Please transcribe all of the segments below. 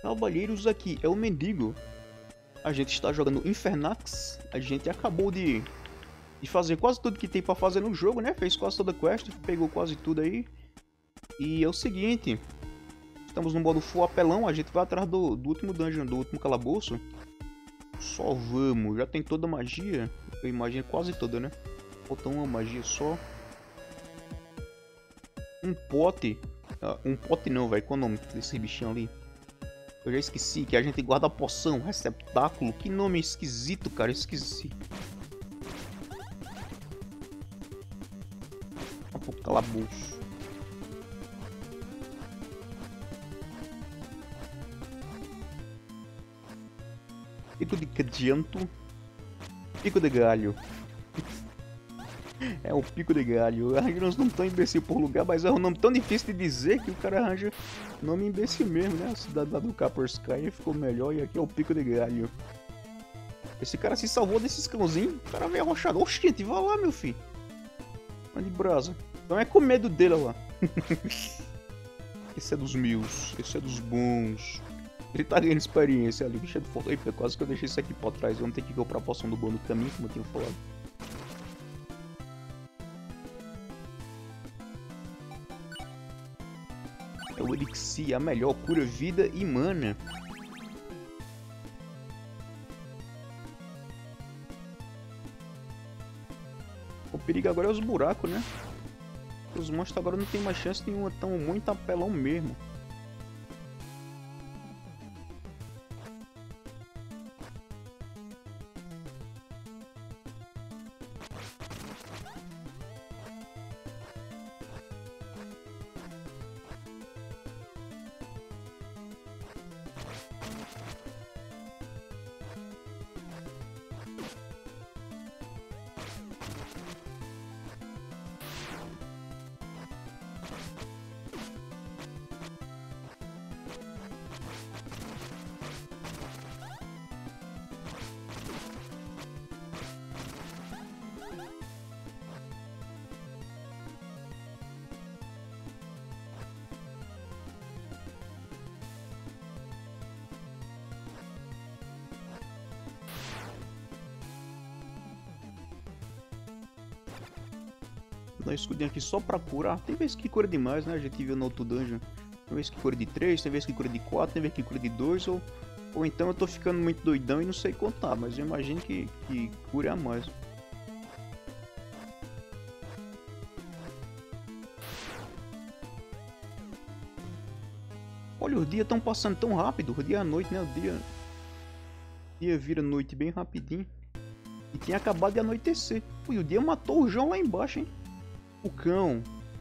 Cavalheiros, aqui é o Mendigo. A gente está jogando Infernax. A gente acabou de fazer quase tudo que tem pra fazer no jogo, né? Fez quase toda a quest, pegou quase tudo aí. E é o seguinte, estamos no modo full apelão, a gente vai atrás do último dungeon, do último calabouço. Só vamos, já tem toda a magia, eu imagino quase toda, né? Falta uma magia só. Um pote, um pote não, velho, qual é o nome desse bichinho ali? Eu já esqueci, que a gente guarda a poção, receptáculo, que nome esquisito, cara, esqueci. Um pouco calabouço. Pico de cadianto. Pico de galho. É o pico de galho. Arranja uns nomes tão imbecil por lugar, mas é um nome tão difícil de dizer que o cara arranja nome imbecil mesmo, né? A cidade lá do Kaspersky ficou melhor e aqui é o pico de galho. Esse cara se salvou desses cãozinhos. O cara veio arrochado. Oxi, gente, vai lá, meu filho. Vai de brasa. Então é com medo dele lá. Esse é dos meus. Esse é dos bons. Ele tá ganhando experiência ali, bicho de foto. Eita, quase que eu deixei isso aqui pra trás. Vamos ter que comprar a poção do bom no caminho, como eu tinha falado. É o Elixir, a melhor cura, vida e mana. O perigo agora é os buracos, né? Os monstros agora não tem mais chance nenhuma, tão muito apelão mesmo. Dá um escudinho aqui só pra curar. Tem vezes que cura demais, né? A gente viu no outro dungeon. Tem vezes que cura de 3, tem vezes que cura de 4, tem vezes que cura de 2. Ou então eu tô ficando muito doidão e não sei contar. Mas eu imagino que cura a mais. Olha, os dias estão passando tão rápido. O dia à noite, né? O dia vira noite bem rapidinho. E tinha acabado de anoitecer. Ui, o dia matou o João lá embaixo, hein? O cão.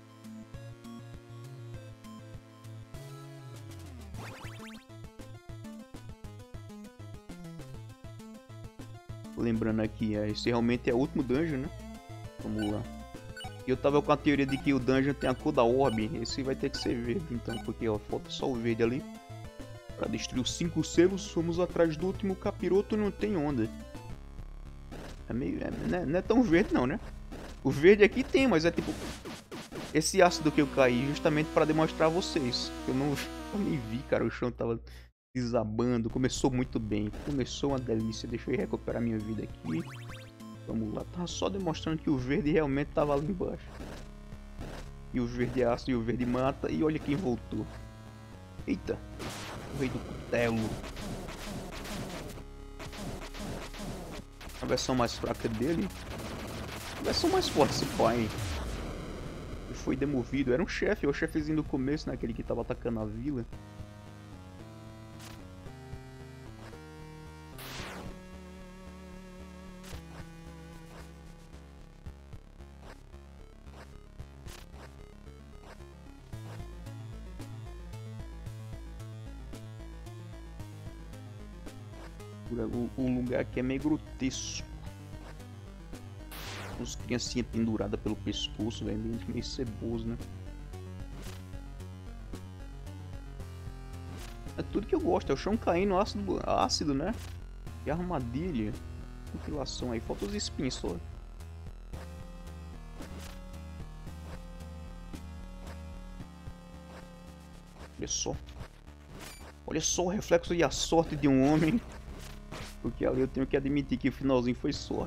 Lembrando aqui, esse realmente é o último dungeon, né? Vamos lá. E eu tava com a teoria de que o dungeon tem a cor da orbe. Esse vai ter que ser verde, então, porque ó, falta só o verde ali. Pra destruir os 5 selos, fomos atrás do último capiroto, não tem onda. É meio... não é tão verde não, né? O verde aqui tem, mas é tipo... Esse ácido que eu caí justamente para demonstrar a vocês. Eu nem vi, cara. O chão tava desabando. Começou muito bem. Começou uma delícia. Deixa eu recuperar minha vida aqui. Vamos lá. Tava só demonstrando que o verde realmente tava ali embaixo. E o verde é ácido e o verde mata. E olha quem voltou. Eita. O rei do cutelo. A versão mais fraca dele. A versão mais forte, esse pai. Foi demovido. Era um chefe, o chefezinho do começo, né? Aquele que tava atacando a vila. O lugar aqui é meio grotesco. Uns criancinhas penduradas pelo pescoço, velho, meio ceboso, né? É tudo que eu gosto, é o chão caindo ácido, né? E armadilha. Compilação aí, falta os espinhos só. Olha só. Olha só o reflexo e a sorte de um homem. Porque ali eu tenho que admitir que o finalzinho foi sorte.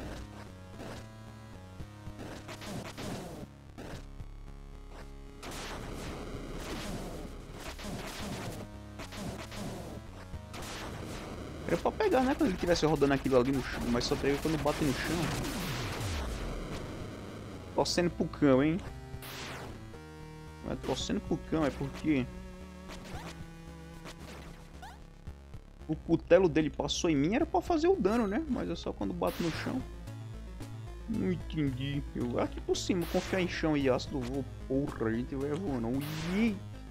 Era pra pegar, né? Quando ele estivesse rodando aquilo ali no chão. Mas só pega quando bate no chão. Torcendo pro cão, hein? Não é torcendo pro cão, é porque... o cutelo dele passou em mim, era pra fazer o dano, né? Mas é só quando bate no chão. Não entendi. Eu aqui por cima, confiar em chão e ácido, vou... porra, a gente vai voando. Ui.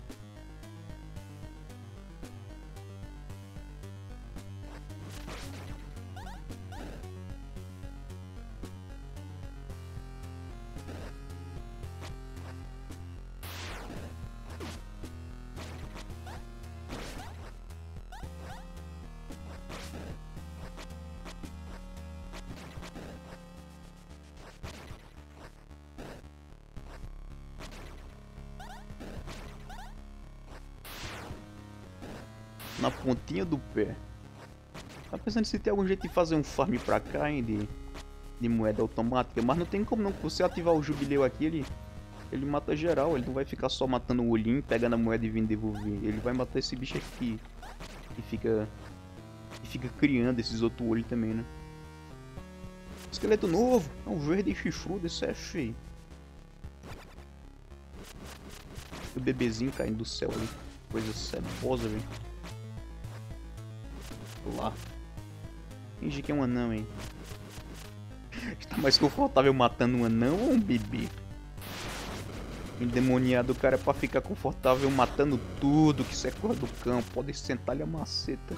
Na pontinha do pé. Tá pensando se tem algum jeito de fazer um farm pra cá, hein, de moeda automática. Mas não tem como não. Se você ativar o jubileu aqui, ele mata geral. Ele não vai ficar só matando o olhinho, pegando a moeda e vindo devolver. Ele vai matar esse bicho aqui. E fica criando esses outros olhos também, né? Esqueleto novo. É um verde chifrudo. Isso é feio. O bebezinho caindo do céu ali. Coisa cebosa, velho. Lá. Finge que é um anão, hein? Está mais confortável matando um anão ou um bebê? Endemoniado, o cara é pra ficar confortável matando tudo que se é cor do cão. Pode sentar-lhe a maceta.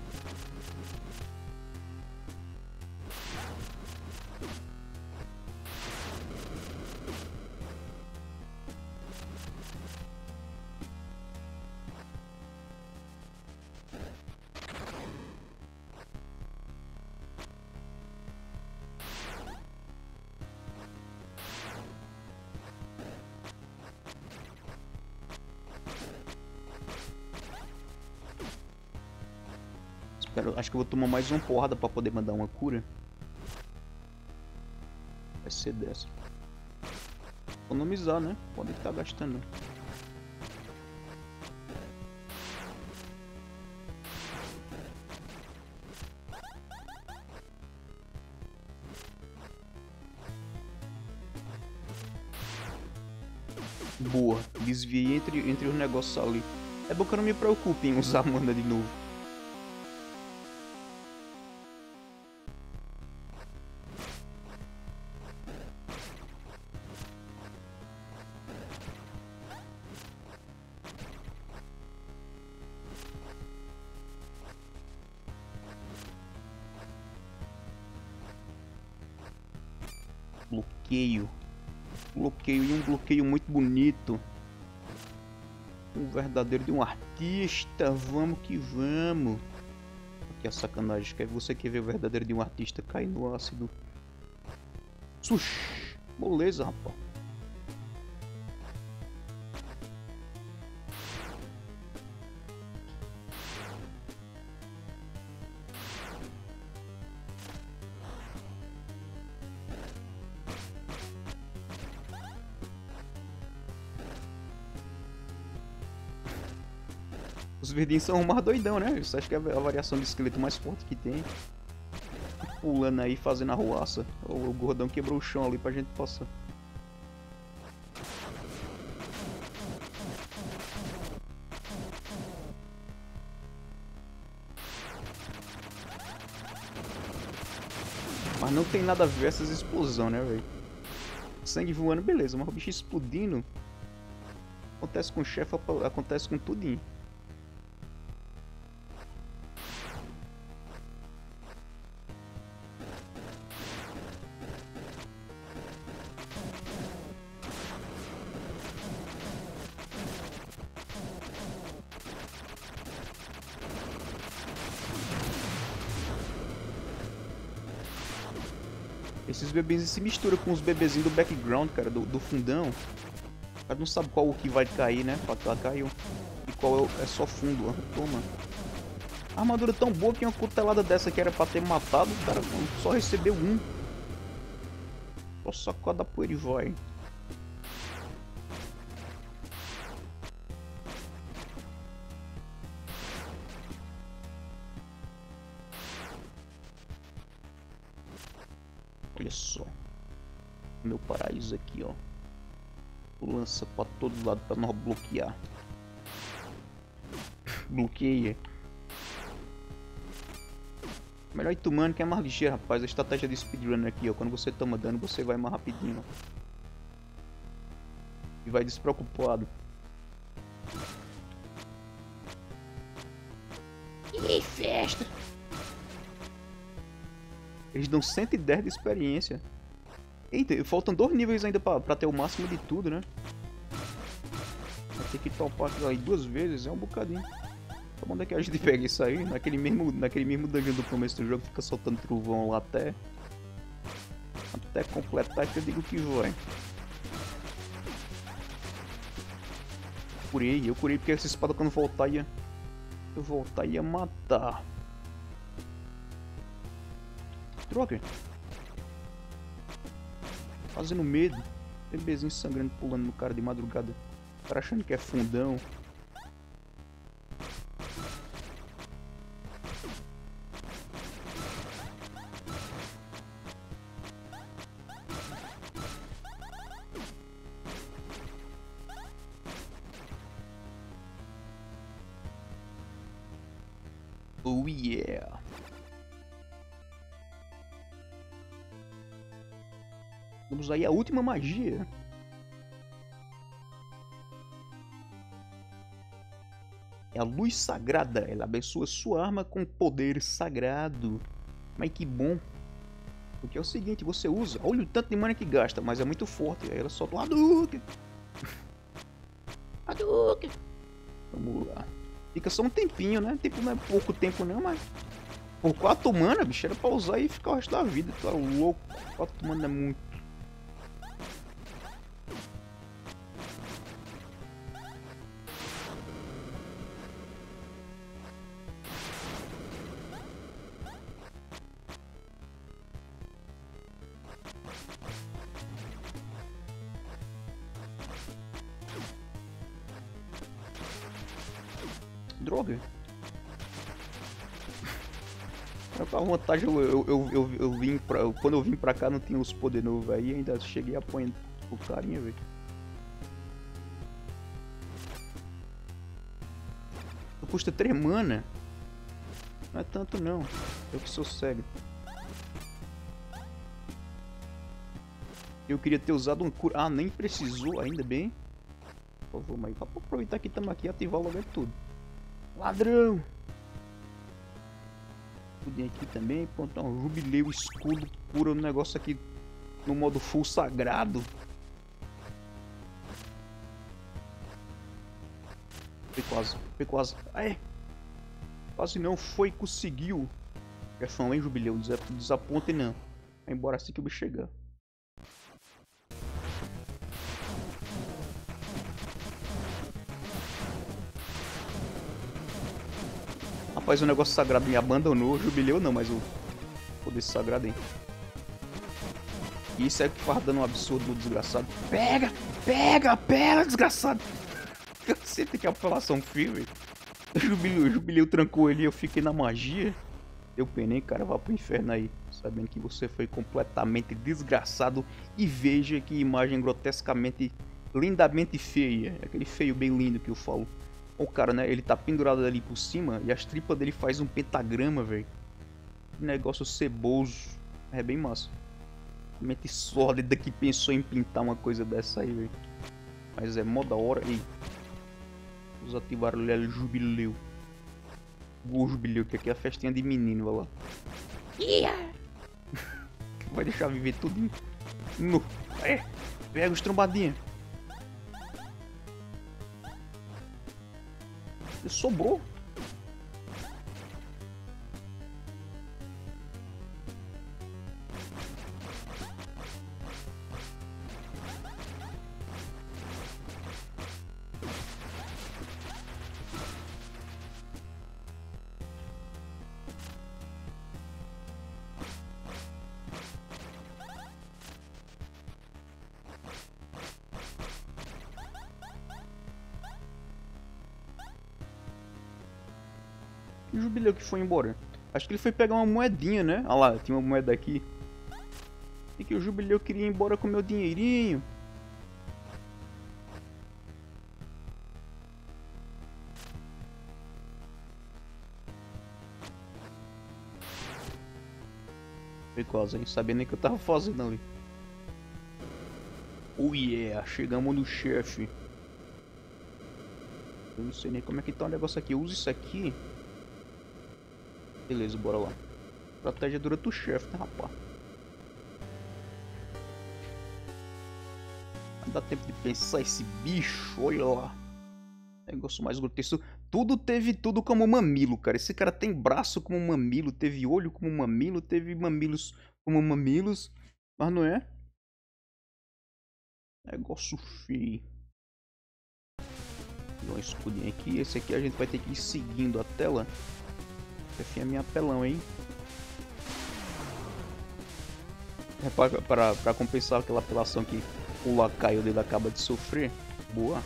Acho que eu vou tomar mais uma porrada pra poder mandar uma cura. Vai ser dessa. Economizar, né? Pode estar gastando. Boa. Desviei entre os negócios ali. É bom que eu não me preocupe em usar mana de novo. Bloqueio. Bloqueio e um bloqueio muito bonito. Um verdadeiro de um artista. Vamos que vamos. Aqui a sacanagem. Você quer ver o verdadeiro de um artista cair no ácido? Sush. Beleza, rapaz. Os verdinhos são mais doidão, né? Você acha que é a variação de esqueleto mais forte que tem. Pulando aí, fazendo arruaça. O gordão quebrou o chão ali pra gente passar. Mas não tem nada a ver essas explosões, né, velho? Sangue voando, beleza. Mas o bicho explodindo... acontece com o chefe, acontece com tudinho. Esses bebezinhos se misturam com os bebezinhos do background, cara, do fundão. O cara não sabe qual o que vai cair, né? Pra cá caiu. E qual é só fundo, ó. Toma. A armadura tão boa que uma cutelada dessa que era pra ter matado, o cara só recebeu um. Só sacada poeira e vai. Olha só. Meu paraíso aqui, ó. Lança pra todo lado pra nós bloquear. Bloqueia. Melhor ir tomando que é mais ligeiro, rapaz. A estratégia de speedrunner aqui, ó. Quando você toma dano, você vai mais rapidinho, ó. E vai despreocupado. Ih, festa! Eles dão 110 de experiência. Eita, faltam 2 níveis ainda pra ter o máximo de tudo, né? Vai ter que topar aquilo aí 2 vezes, é um bocadinho. Então, onde é que a gente pega isso aí? Naquele mesmo dungeon do começo do jogo, fica soltando trovão lá até completar que eu digo que vai. Eu curei porque essa espada quando voltar ia matar. Droga. Fazendo medo. Bebezinho sangrando pulando no cara de madrugada. O cara achando que é fundão. Oh yeah. Vamos aí a última magia. É a luz sagrada. Ela abençoa sua arma com poder sagrado. Mas que bom. Porque é o seguinte, você usa. Olha o tanto de mana que gasta, mas é muito forte. Aí ela solta um Hadouken. Hadouken. Vamos lá. Fica só um tempinho, né? Tipo, não é pouco tempo não, mas... Por 4 mana, bicho, era pra usar e ficar o resto da vida. Tu era louco. 4 mana é muito. Droga. A vantagem, eu vim pra... Quando eu vim pra cá não tinha os poderes novos aí, ainda cheguei apanhando o carinha, velho. Custa 3 mana. Não é tanto não. Eu que sou cego. Eu queria ter usado um cura... Ah, nem precisou, ainda bem. Por favor, mas vou aproveitar que estamos aqui e ativar logo tudo. Ladrão! Tudinho aqui também. Pronto, um jubileu, escudo, cura no negócio aqui no modo full sagrado. Foi quase. Aê! Quase não foi, conseguiu. Chefão, hein, jubileu? Desaponte não. Vai embora assim que o bicho chegar. Rapaz, o negócio sagrado me abandonou. O jubileu não, mas o poder sagrado, hein. E isso é que faz dando um absurdo no desgraçado. Pega! Pega! Pega, desgraçado! Caceta, que apelação firme. O jubileu trancou ele e eu fiquei na magia. Eu penei, cara, vá pro inferno aí. Sabendo que você foi completamente desgraçado. E veja que imagem grotescamente, lindamente feia. Aquele feio bem lindo que eu falo. O cara, né, ele tá pendurado ali por cima e as tripas dele faz um pentagrama, velho. Negócio ceboso. É bem massa. Mente sólida que pensou em pintar uma coisa dessa aí, velho. Mas é mó da hora. E vamos ativar o jubileu. O jubileu, que aqui é a festinha de menino, olha lá. Yeah! Vai deixar viver tudo. No. É, pega os trombadinhos. Sobrou. E o Jubileu que foi embora? Acho que ele foi pegar uma moedinha, né? Olha lá, tinha uma moeda aqui. E que o Jubileu queria ir embora com o meu dinheirinho. Foi quase, hein? Sabia nem o que eu tava fazendo ali. Oh yeah, chegamos no chefe. Eu não sei nem como é que tá o negócio aqui. Eu uso isso aqui. Beleza, bora lá. Estratégia durante o chefe, tá, rapaz? Não dá tempo de pensar esse bicho, olha lá. Negócio mais grotesco. Tudo teve tudo como mamilo, cara. Esse cara tem braço como mamilo, teve olho como mamilo, teve mamilos como mamilos. Mas não é? Negócio feio. Dá um escudinho aqui. Esse aqui a gente vai ter que ir seguindo a tela. Esse é minha apelão, hein? É pra compensar aquela apelação que o lacaio dele acaba de sofrer. Boa.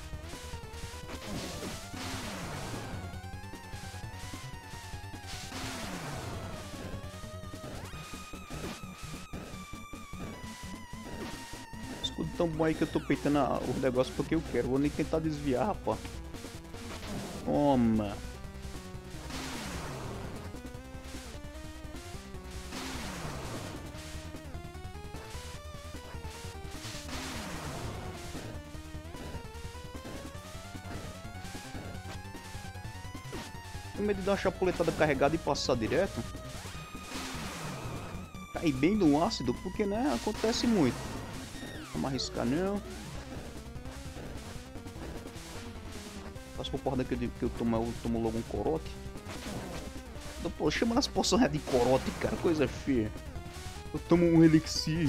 Escudo tão bom aí que eu tô peitando o negócio porque eu quero. Vou nem tentar desviar, rapaz. Toma. Tenho medo de dar uma chapuletada carregada e passar direto. Cair bem no ácido, porque né, acontece muito. Vamos arriscar não. Faço por porra que eu tomo logo um corote. Pô, chama nas poções de corote, cara, coisa feia. Eu tomo um elixir.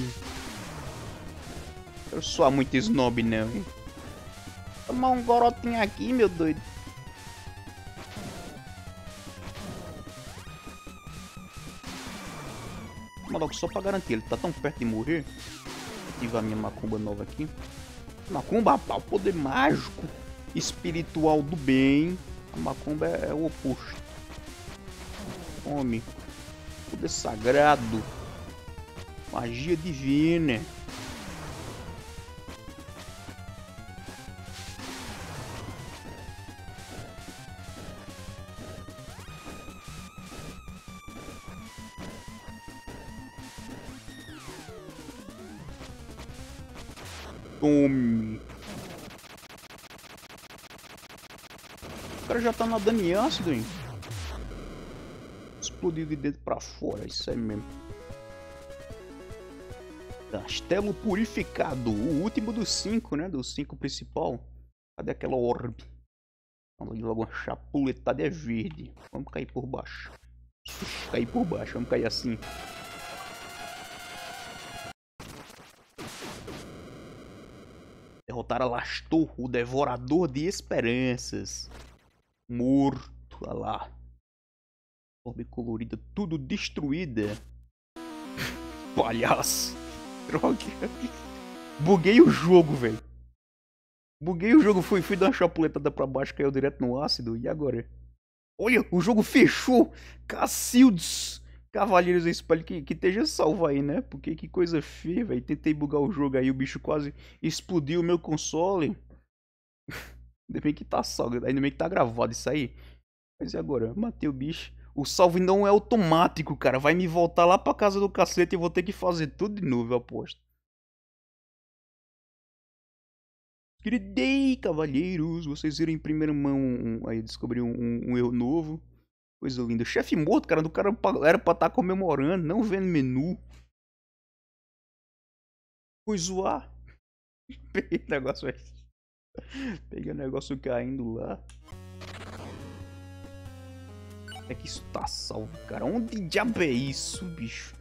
Eu sou muito snob não, hein. Tomar um corotinho aqui, meu doido. Mas logo só pra garantir, ele tá tão perto de morrer. Vou ativar a minha macumba nova aqui. Macumba, rapaz, o poder mágico, espiritual do bem. A macumba é o oposto. Homem, poder sagrado, magia divina. Tome. O cara já tá nadando em ácido, hein? Explodiu de dentro pra fora, isso aí mesmo. Castelo purificado, o último dos 5, né? Dos 5 principal. Cadê aquela orbe? Vamos ali logo uma chapuletada, é verde. Vamos cair por baixo. Cair por baixo, vamos cair assim. Derrotar Alastor, o devorador de esperanças. Morto, olha lá. Orbe colorida, tudo destruída. Palhaço. Droga. Buguei o jogo, velho. Buguei o jogo, fui dar uma chapuletada pra baixo, caiu direto no ácido. E agora? Olha, o jogo fechou. Cacildes. Cavaleiros, eu espero que esteja salvo aí, né? Porque que coisa feia, velho. Tentei bugar o jogo aí, o bicho quase explodiu o meu console. Ainda bem que tá salvo, ainda bem que tá gravado isso aí. Mas e agora? Matei o bicho. O salve não é automático, cara. Vai me voltar lá pra casa do cacete e eu vou ter que fazer tudo de novo, eu aposto. Queridei, cavalheiros. Vocês viram em primeira mão aí descobri um erro novo. Coisa linda. Chefe morto, cara. Do cara era pra estar comemorando, não vendo menu. Foi zoar. Peguei o negócio aí. Peguei o negócio caindo lá. É que isso tá salvo, cara. Onde diabo é isso, bicho?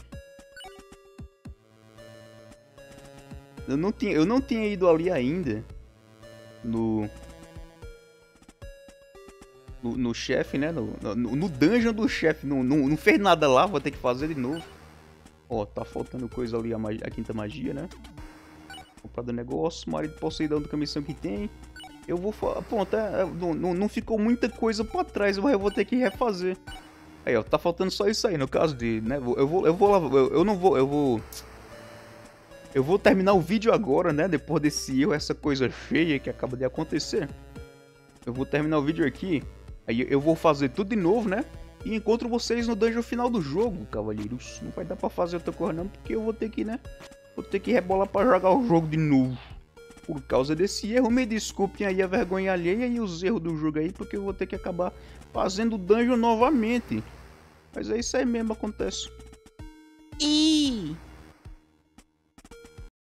Eu não tinha ido ali ainda. No chefe, né? No dungeon do chefe. Não fez nada lá, vou ter que fazer de novo. Ó, tá faltando coisa ali, a quinta magia, né? Comprar do negócio, marido possuído da única missão que tem. Eu vou... Pronto, não ficou muita coisa pra trás, mas eu vou ter que refazer. Aí, ó, tá faltando só isso aí, no caso de, né? Eu não vou, eu vou terminar o vídeo agora, né? Depois desse erro, essa coisa feia que acaba de acontecer. Eu vou terminar o vídeo aqui. Aí eu vou fazer tudo de novo, né? E encontro vocês no dungeon final do jogo, cavalheiros. Não vai dar pra fazer outra coisa não, porque eu vou ter que, né? Vou ter que rebolar pra jogar o jogo de novo. Por causa desse erro, me desculpem aí a vergonha alheia e os erros do jogo aí, porque eu vou ter que acabar fazendo o dungeon novamente. Mas é isso aí mesmo, acontece.